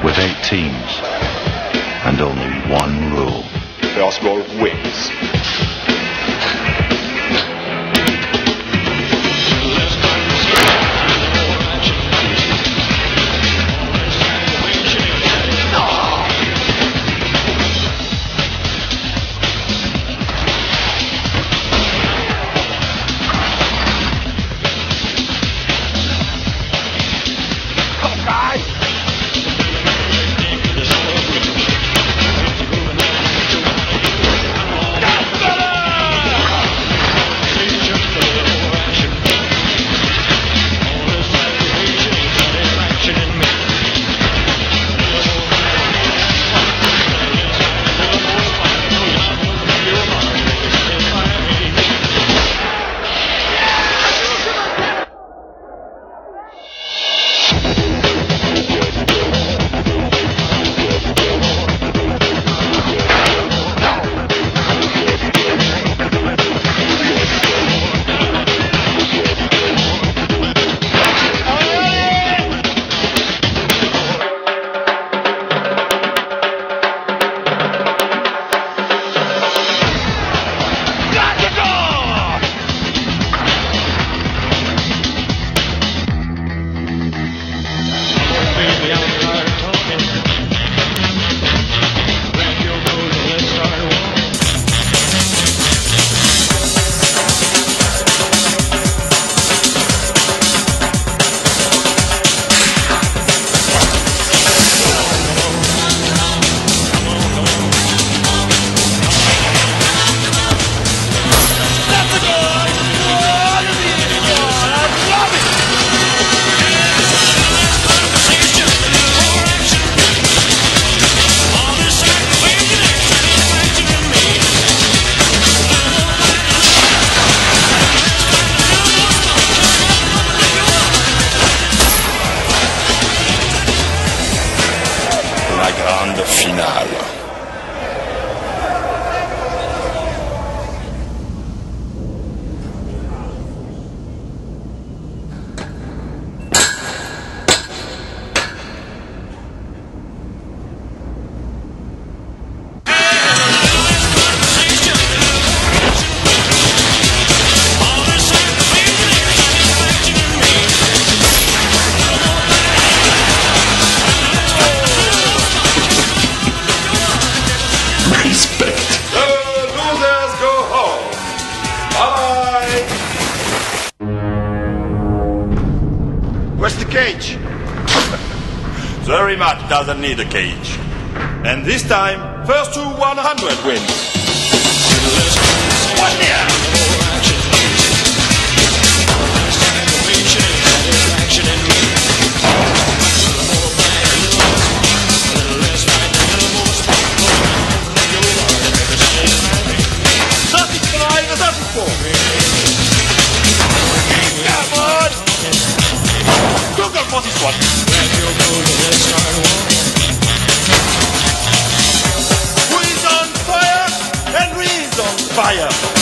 with 8 teams and only one rule. Basketball wins. La grande finale. Where's the cage? The rematch doesn't need a cage. And this time, first to 100 wins. What the? For this one. Who is on fire? Henry is on fire.